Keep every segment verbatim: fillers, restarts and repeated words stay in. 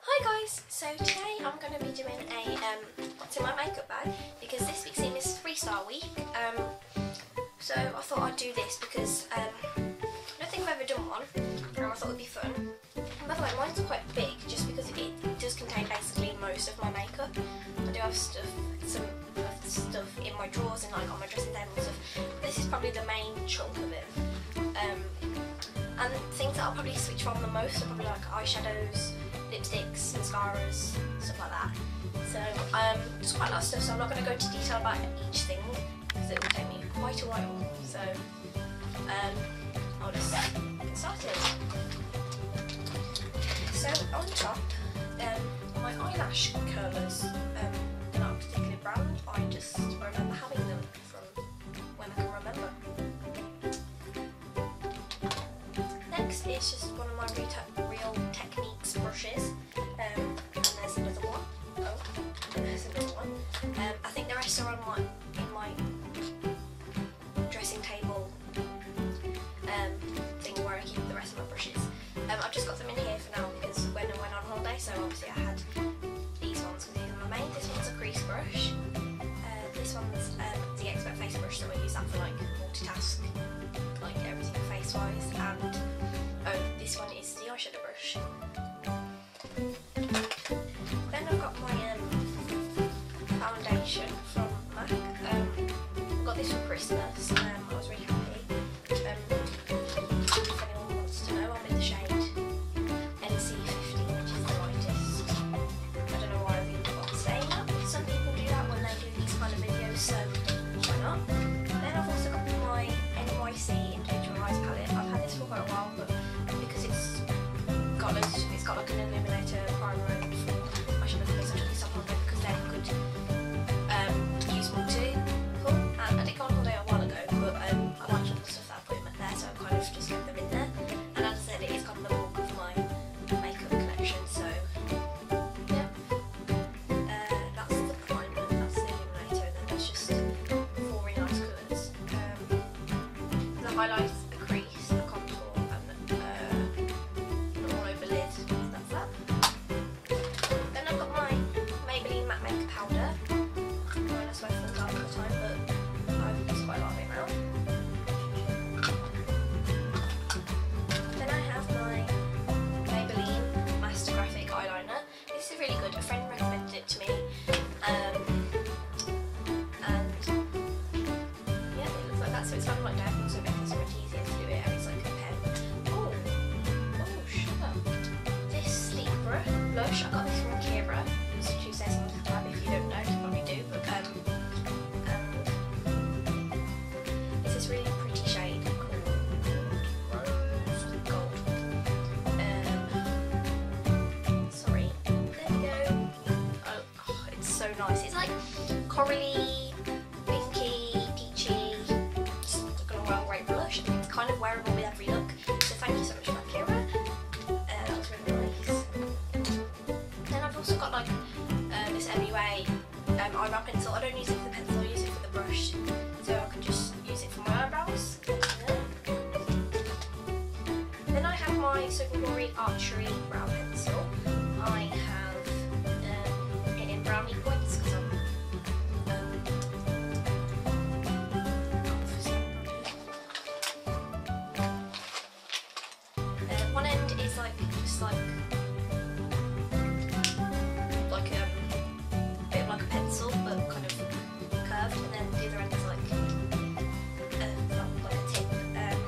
Hi guys, so today I'm going to be doing a um, what's in my makeup bag because this week's theme is freestyle week. Um, so I thought I'd do this because um, I don't think I've ever done one and I thought it would be fun. By the way, mine's quite big just because it, it does contain basically most of my makeup. I do have stuff, some stuff in my drawers and like on my dressing table and stuff. But this is probably the main chunk of it. Um, and things that I'll probably switch from the most are probably like eyeshadows, lipsticks, mascaras, stuff like that. So um, there's quite a lot of stuff, so I'm not going to go into detail about each thing because it will take me quite a while. So um, I'll just get started. So on top, um, my eyelash curlers, um, they're not a particular brand, I just remember having them from when I can remember. Next is just one of my Real Techniques brushes, um, and there's another one. Oh, and there's another one. Um, I think the rest are on my in my dressing table um, thing where I keep the rest of my brushes. Um, I've just got them in here for now because when I went on holiday, so obviously I had these ones because these are my main. This one's a crease brush. Uh, this one's um, the Expert Face brush, so I use that for like multitask, like everything face-wise. And oh, this one is the eyeshadow brush. Then I've got my um, foundation from MAC. Um, I got this for Christmas. Um, I was really happy. Um, if anyone wants to know, I'm in the shade N C fifteen, which is the lightest. I don't know why I've even got saying that, but some people do that when they do these kind of videos, so why not? Then I've also got my N Y C Individual Eyes palette. I've had this for quite a while, but because it's got loads, it's got like an illuminator, primer, and full. I should have put this up on it because they're good. Um, use multiple, and I did go on holiday a while ago, but um, I liked all the stuff that I put in there, so I kind of just kept them in there. And as I said, it is kind of the bulk of my makeup collection, so yeah. Uh, that's the primer, that's the illuminator, and then there's just four really nice colours. Um, the highlights, the crease, the contour, and uh, the all over lid. That's that. Then I've got my Maybelline matte makeup powder. I know I swear falls out all the time, but I've used quite a lot of it now. Then I have my Maybelline Master Graphic eyeliner. This is really good. A friend recommended it to me. Um, and yeah, it looks like that. So it's kind of like diagonal, so it makes it so much easier to do it, and it's like a pen. Oh, oh, shut up. This sleek brush, blush, I got this from Kira. It's two says on the tab. If you don't know, you probably do. But um, and it's this really pretty shade called Rose Gold. Um, sorry. There we go. Oh, oh, it's so nice. It's like corally, pinky, peachy. Just like a well great blush. It's kind of wearable with every look. So thank you so much for that, Kira. Uh, that was really nice. Then I've also got like uh, this M U A um, eyebrow pencil. I don't use it for the pencil, I use it for the brush. So I can just use it for my eyebrows. Then I have my Super Glory Archery brow pencil. I have um, it in brownie points because I'm um, uh, one end is like just like like um, a bit of like a pencil but kind of curved, and then the other end is like uh, like a tip. Um,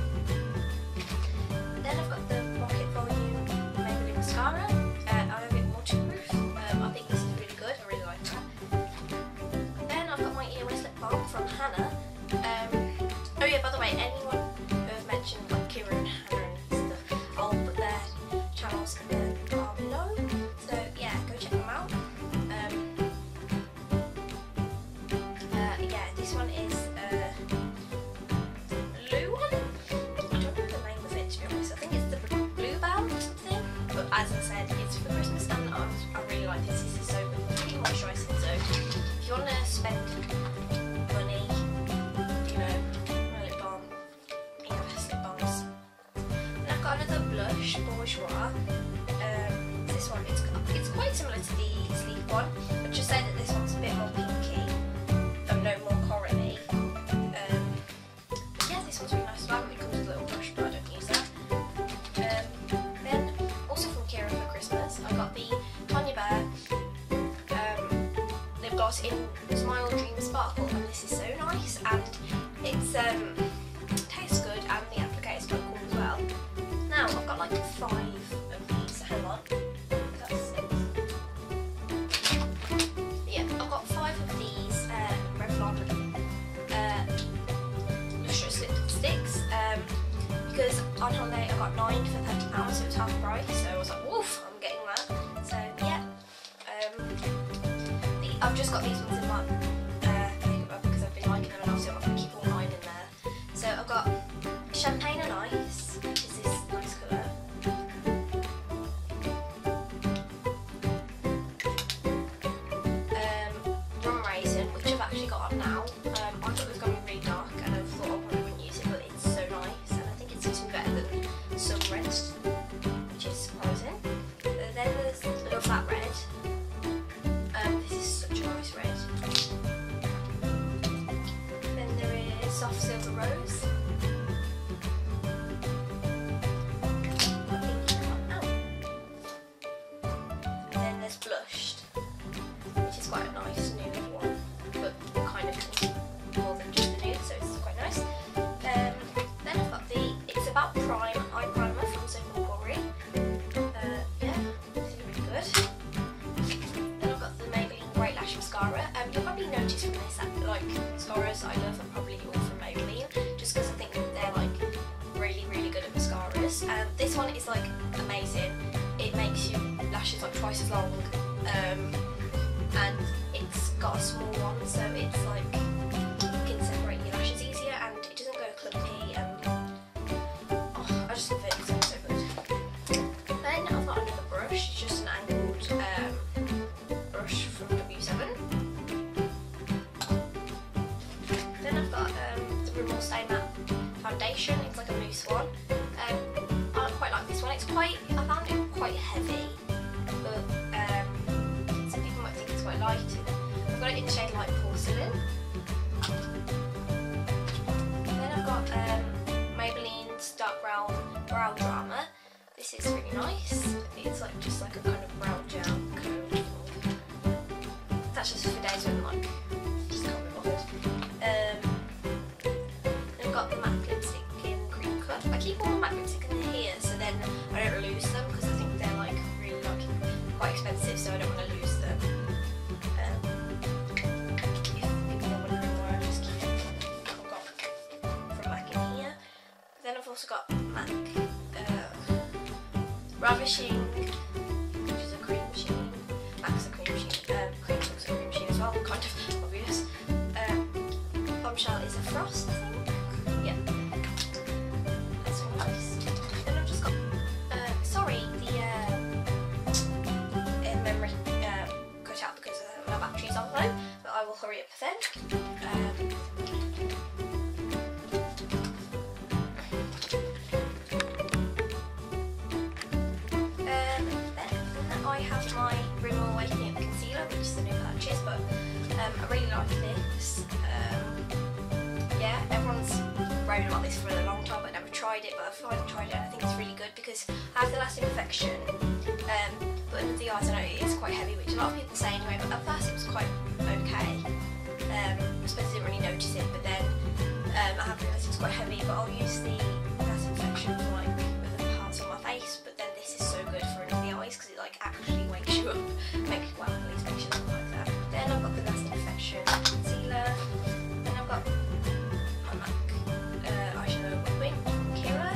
then I've got the Rocket Volume Maybelline mascara. Uh, I have it waterproof. Um, I think this is really good. I really like that. Then I've got my Earwax lip balm from Hannah. Um, oh yeah, by the way, anyone who has mentioned like Kira and Hannah and stuff, I'll put their channels uh, down below. So yeah, go check them out. Um, uh, yeah, this one is uh, blue one. I don't know the name of it, to be honest. I think it's the Blue Bound or something. But as I said, it's for Christmas, and I, was, I really like this. This is so good. It's really moisturising. So if you want to spend money, you know, on a lip balm, you know, lip balms. And I've got another blush, Bourgeois. Um, this one, it's got got in Smile Dream Sparkle, and this is so nice, and it's um, tastes good, and the applicator is quite cool as well. Now I've got like five of these. Hang on, that's six. Yeah, I've got five of these uh, Revlon uh, lustrous lipsticks um, because on holiday I got nine for thirty pounds, so it was half price. So I was like, woof, I'm getting that. So yeah. I've just got these ones in my uh, makeup because I've been liking them, and obviously I'm not going to keep all nine in there. So I've got Champagne and Ice, which is this nice colour. Um, Rum Raisin, which I've actually got on now. Um, I thought it was going to be really dark, and I thought I probably wouldn't use it, but it's so nice, and I think it suits me better than some reds, which is surprising. Uh, then there's Love That Red. Soft Silver Rose. And then there's Blushed, which is quite a nice nude one, but kind of more than just a nude, so it's quite nice. Um, then I've got the It's About Prime Eye Primer from Soap Glory. Uh, yeah, this is really good. Then I've got the Maybelline Great Lash Mascara. Um, you'll probably notice from this that like mascaras I love are probably all from Maybelline, just because I think they're like really really good at mascaras. Um, this one is like amazing. It makes your lashes like twice as long, um, and it's got a small one, so it's like you can separate your lashes easier, and it doesn't go clumpy, and oh, I just love it. It's so, so good. Then I've got another brush. It's just an angled um, brush from W seven. Then I've got um, the Rimmel Stay Matte foundation. It's like a mousse one. Um, I quite like this one. It's quite, I found it quite heavy, but um, some people might think it's quite light. I've got it in the shade Light Porcelain. Then I've got um, Maybelline's Dark Brown Brow Drama. This is really nice. It's like just like a kind of brow gel kind of thing. That's just for days when like just can't be bothered. Um, I've got the matte lipstick in Cream Cut. I keep all my matte lipstick in here, so then I don't lose them, because I think they're like really like quite expensive, so I don't want to lose them. Um, if people are wondering why I just keep it, I've got from MAC in here. Then I've also got MAC uh, Ravishing, which is a cream sheen. MAC's a cream sheen. Um, Cream Cut's a cream sheen as well, kind of obvious. Um, Bombshell is a frost, I think. Yeah. That's really nice. Then I've just got, uh, sorry, the uh, uh, memory uh, cut out because uh, my battery's on low, but I will hurry up then. Um, I have my Rimmel Waking Up Concealer, which is a new purchase, but um, I really like this. Um, yeah, everyone's raving about this for a long time, but I never tried it, but I've finally tried it, and I think it's really good because I have the lasting infection, um, but under the eyes I know it is quite heavy, which a lot of people say anyway, but at first it was quite okay. Um, I suppose I didn't really notice it, but then um, I have realised it's quite heavy, but I'll use the lasting infection for like other parts of my face, but then this is so good for under the eyes because it like actually wakes you up, make, well at least makes you look like that. Then I've got the lasting infection concealer, then I've got my MAC uh, eyeshadow whipping from Kira.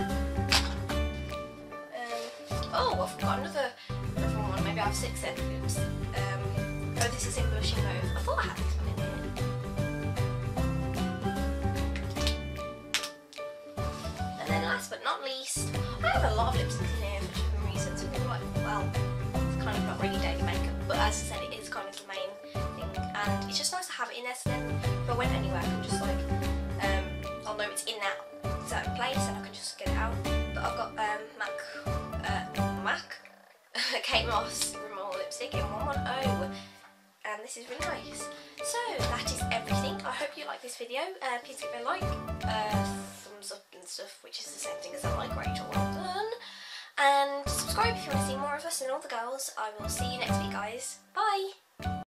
Um, oh, I've got another different one, maybe I have six then, oops. Um, oh, this is in Blushing Mauve. I thought I had this one in here. And then last but not least, I have a lot of lipsticks in here for different reasons. Some people are like, well, it's kind of not really daily makeup, but as I said, it is kind of the main thing, and it's just nice to have it in there, so then if I went anywhere I can just like, um, I'll know it's in that certain place and I can just get it out. But I've got um, MAC, uh, MAC, Kate Moss Rimmel lipstick in one ten, and this is really nice. So that is everything. I hope you like this video. Uh, please give it a like, uh, thumbs up and stuff, which is the same thing as a like, Rachel, well done. And subscribe if you want to see more of us and all the girls. I will see you next week, guys. Bye!